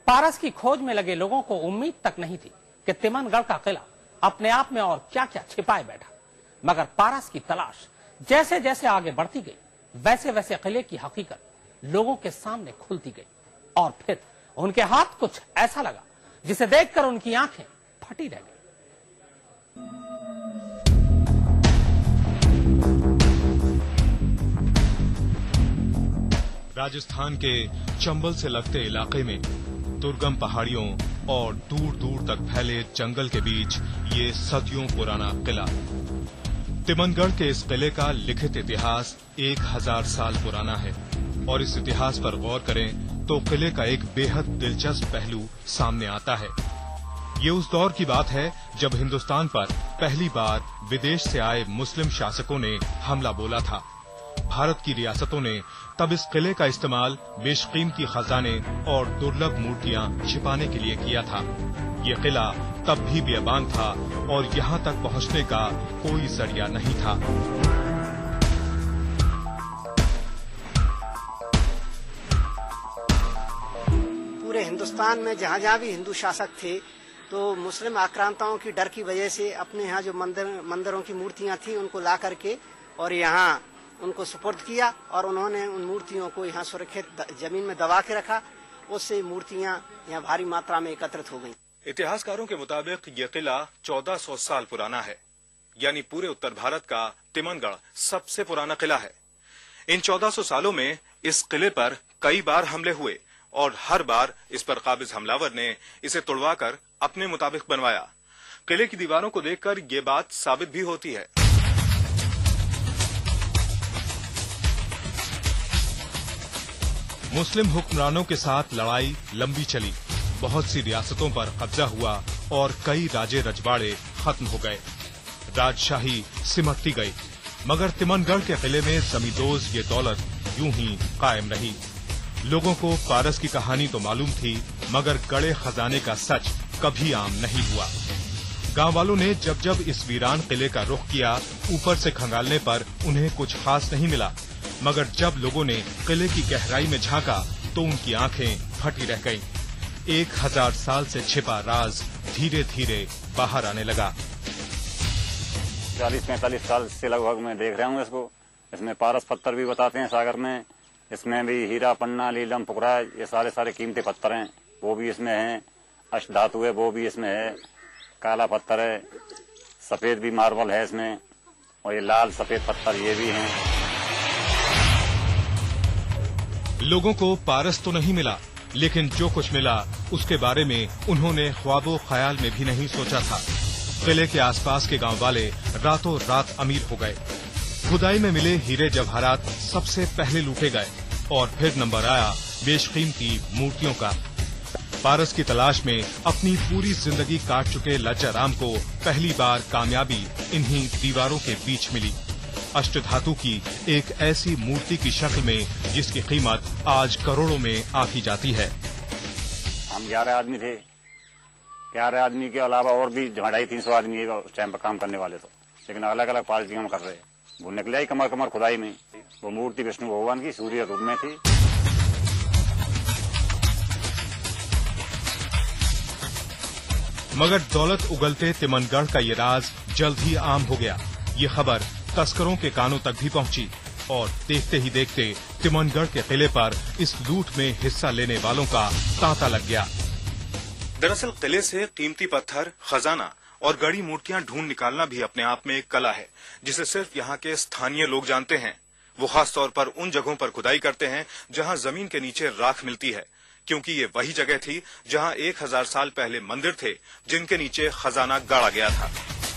पारस की खोज में लगे लोगों को उम्मीद तक नहीं थी कि तिमनगढ़ का किला अपने आप में और क्या क्या छिपाए बैठा, मगर पारस की तलाश जैसे जैसे आगे बढ़ती गई वैसे वैसे किले की हकीकत लोगों के सामने खुलती गई और फिर उनके हाथ कुछ ऐसा लगा जिसे देखकर उनकी आंखें फटी रह गई। राजस्थान के चंबल से लगते इलाके में दुर्गम पहाड़ियों और दूर दूर तक फैले जंगल के बीच ये सदियों पुराना किला। तिमनगढ़ के इस किले का लिखित इतिहास 1000 साल पुराना है और इस इतिहास पर गौर करें तो किले का एक बेहद दिलचस्प पहलू सामने आता है। ये उस दौर की बात है जब हिंदुस्तान पर पहली बार विदेश से आए मुस्लिम शासकों ने हमला बोला था। भारत की रियासतों ने तब इस किले का इस्तेमाल बेशकीमती खजाने और दुर्लभ मूर्तियां छिपाने के लिए किया था। ये किला तब भी बेअबान था और यहाँ तक पहुँचने का कोई जरिया नहीं था। पूरे हिंदुस्तान में जहाँ जहाँ भी हिंदू शासक थे तो मुस्लिम आक्रांताओं की डर की वजह से अपने यहाँ जो मंदिरों की मूर्तियां थी उनको ला करके और यहाँ उनको सुपुर्द किया और उन्होंने उन मूर्तियों को यहाँ सुरक्षित जमीन में दबा के रखा। उससे मूर्तियां यहाँ भारी मात्रा में एकत्रित हो गईं। इतिहासकारों के मुताबिक ये किला 1400 साल पुराना है, यानी पूरे उत्तर भारत का तिमनगढ़ सबसे पुराना किला है। इन 1400 सालों में इस किले पर कई बार हमले हुए और हर बार इस पर काबिज हमलावर ने इसे तोड़वाकर अपने मुताबिक बनवाया। किले की दीवारों को देखकर ये बात साबित भी होती है। मुस्लिम हुक्मरानों के साथ लड़ाई लंबी चली, बहुत सी रियासतों पर कब्जा हुआ और कई राजे रजवाड़े खत्म हो गए, राजशाही सिमटती गई, मगर तिमनगढ़ के किले में जमींदोज ये दौलत यूं ही कायम रही। लोगों को पारस की कहानी तो मालूम थी, मगर गड़े खजाने का सच कभी आम नहीं हुआ। गांव वालों ने जब जब इस वीरान किले का रुख किया, ऊपर से खंगालने पर उन्हें कुछ खास नहीं मिला, मगर जब लोगों ने किले की गहराई में झांका तो उनकी आंखें फटी रह गईं। 1000 साल से छिपा राज धीरे धीरे बाहर आने लगा। 40-45 साल से लगभग मैं देख रहा हूँ इसको। इसमें पारस पत्थर भी बताते हैं सागर में, इसमें भी हीरा पन्ना लीलम पुकरा ये सारे कीमती पत्थर हैं, वो भी इसमें हैं। अष्टधातु है वो भी इसमें है, काला पत्थर है, सफेद भी मार्बल है इसमें, और ये लाल सफेद पत्थर ये भी हैं। लोगों को पारस तो नहीं मिला, लेकिन जो कुछ मिला उसके बारे में उन्होंने ख्वाबो ख्याल में भी नहीं सोचा था। किले के आसपास के गांव वाले रातों रात अमीर हो गए। खुदाई में मिले हीरे जवाहरात सबसे पहले लूटे गए और फिर नंबर आया बेशकीमती मूर्तियों का। पारस की तलाश में अपनी पूरी जिंदगी काट चुके लज्जा राम को पहली बार कामयाबी इन्हीं दीवारों के बीच मिली, अष्टधातु की एक ऐसी मूर्ति की शक्ल में जिसकी कीमत आज करोड़ों में आकी जाती है। हम 11 आदमी थे, 11 आदमी के अलावा और भी 250-300 आदमी उस टाइम पर काम करने वाले थे, लेकिन अलग अलग पार्टियां हम कर रहे। वो निकले ही कमर कमर खुदाई में। वो मूर्ति विष्णु भगवान की सूर्य रूप में थी। मगर दौलत उगलते तिमनगढ़ का ये राज जल्द ही आम हो गया। ये खबर तस्करों के कानों तक भी पहुंची और देखते ही देखते तिमनगढ़ के किले पर इस लूट में हिस्सा लेने वालों का तांता लग गया। दरअसल किले से कीमती पत्थर, खजाना और गड़ी मूर्तियां ढूंढ निकालना भी अपने आप में एक कला है, जिसे सिर्फ यहाँ के स्थानीय लोग जानते हैं। वो खास तौर पर उन जगहों पर खुदाई करते हैं जहाँ जमीन के नीचे राख मिलती है, क्योंकि ये वही जगह थी जहाँ 1000 साल पहले मंदिर थे जिनके नीचे खजाना गाड़ा गया था।